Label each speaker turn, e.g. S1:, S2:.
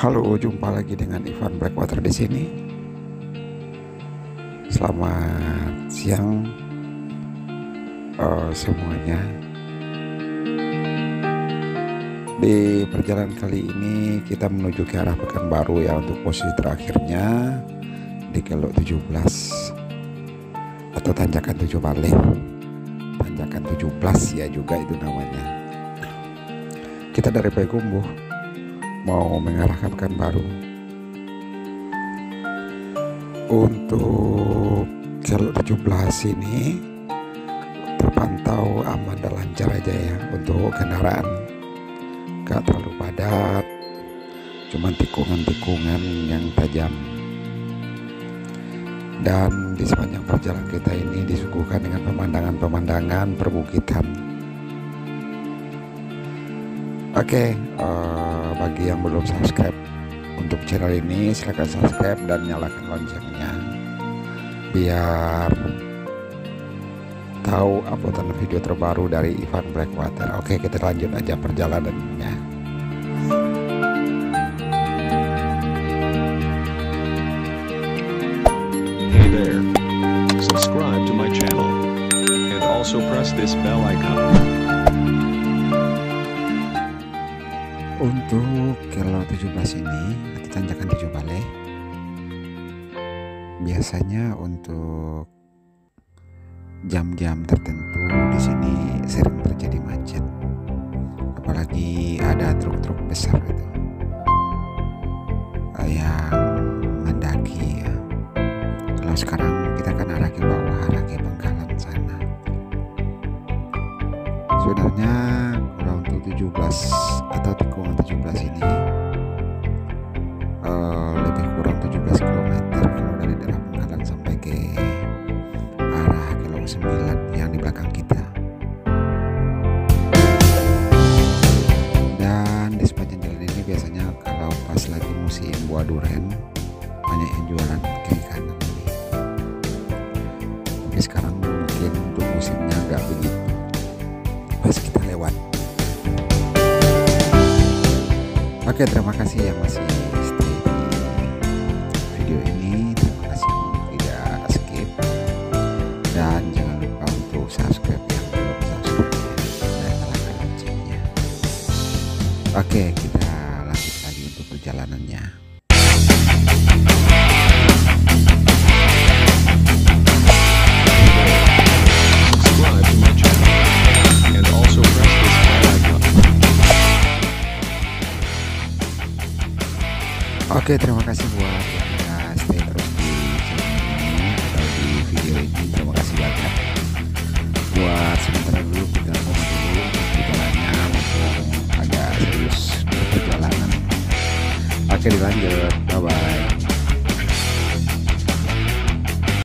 S1: Halo, jumpa lagi dengan Ivan Blackwater di sini. Selamat siang semuanya. Di perjalanan kali ini kita menuju ke arah Pekanbaru ya, untuk posisi terakhirnya di Kelok 17 atau tanjakan 7 balik. Tanjakan 17 ya juga itu namanya. Kita dari Payakumbuh mau mengarah ke Pekanbaru. Untuk Kelok 17 ini terpantau aman dan lancar aja ya, untuk kendaraan gak terlalu padat, cuman tikungan-tikungan yang tajam. Dan di sepanjang perjalanan kita ini disuguhkan dengan pemandangan-pemandangan perbukitan. Oke, bagi yang belum subscribe untuk channel ini, silahkan subscribe dan nyalakan loncengnya biar tahu uploadan video terbaru dari Ivan Blackwater. Oke, kita lanjut aja perjalanannya.
S2: Hey there, subscribe to my channel and also press this bell icon.
S1: Untuk Kelok 17 ini atau tanjakan 7 balik, biasanya untuk jam-jam tertentu di sini sering terjadi macet, apalagi ada truk-truk besar gitu yang mendaki ya. Kalau sekarang kita kan arah ke bawah, arah ke Bangkalan sana. Sebenarnya kalau untuk 17 atau tikungan 17 ini lebih kurang 17 km kalau dari daerah Bangkalan sampai ke arah Kelok 9 yang di belakang kita. Dan di sepanjang jalan ini biasanya kalau pas lagi musim buah durian banyak yang jualan kiri kanan ini. Tapi sekarang mungkin untuk musimnya nggak begitu. Pas kita lewat. Oke, terima kasih yang masih stay di video ini. Terima kasih yang tidak skip, dan jangan lupa untuk subscribe yang belum subscribe dan nyalakan loncengnya. Oke, kita lanjut lagi untuk perjalanannya.
S2: Subscribe to my channel and also press this bell icon.
S1: Oke, terima kasih buat yang udah stay terus di channel ini atau di video ini. Terima kasih banyak. Buat sementara dulu kita ngomong dulu perjalanannya, mumpung agak serius perjalanan. Oke, dilanjut. Bye bye.